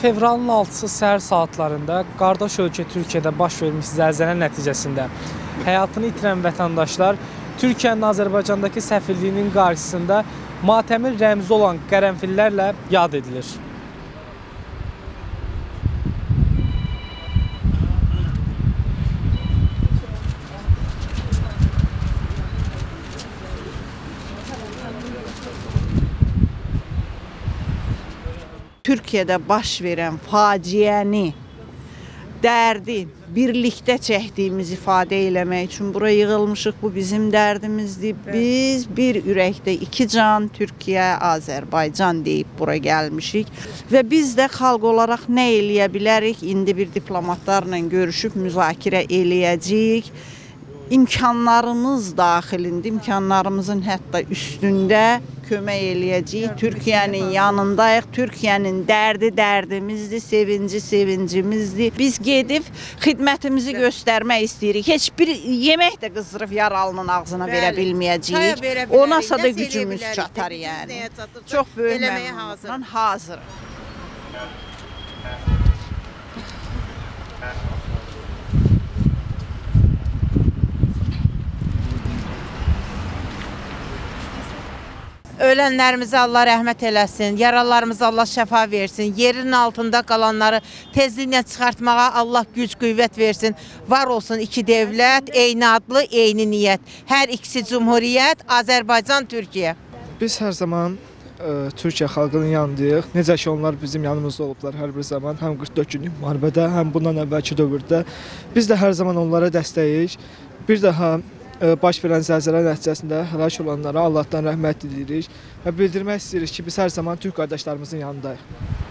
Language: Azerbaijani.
Fevralın 6-sı səhər saatlarında qardaş ölkə Türkiyədə baş vermiş zəlzələ nəticəsində həyatını itirən vətəndaşlar Türkiyənin Azərbaycandakı səfirliyinin qarşısında matəmin rəmzi olan qərənfillərlə yad edilir. Türkiyədə baş verən faciəni, dərdi birlikdə çəkdiyimiz ifadə eləmək üçün bura yığılmışıq. Bu bizim dərdimizdir. Biz bir ürəkdə iki can, Türkiyə, Azərbaycan deyib bura gəlmişik. Və biz də xalq olaraq nə eləyə bilərik? İndi bir diplomatlarla görüşüb müzakirə eləyəcəyik. İmkanlarımız daxilində, imkanlarımızın hətta üstündə kömək eləyəcəyik. Türkiyənin yanındayıq. Türkiyənin dərdi dərdimizdir, sevinci sevincimizdir. Biz gedib xidmətimizi göstərmək istəyirik. Heç bir yemək də qızdırıb yaralının ağzına verə bilməyəcəyik. Ona da gücümüz çatar yəni. Çox böyük məmnunluqla hazırıq. Ölənlərimizə Allah rəhmət eləsin, yaralarımıza Allah şəfa versin, yerin altında qalanları tezliklə çıxartmağa Allah güc qüvvət versin. Var olsun iki dövlət, eyni adlı, eyni niyyət. Hər ikisi Cumhuriyyət, Azərbaycan, Türkiyə. Biz hər zaman Türkiyə xalqının yanındayıq. Necə ki onlar bizim yanımızda olublar hər bir zaman, həm 44 günlük müharibədə, həm bundan əvvəlki dövrdə. Biz də hər zaman onlara dəstəyik. Bir daha baş verən zəlzələ nəticəsində həlak olanlara Allahdan rəhmət diləyirik və bildirmək istəyirik ki, biz hər zaman Türk qardaşlarımızın yanındayıq.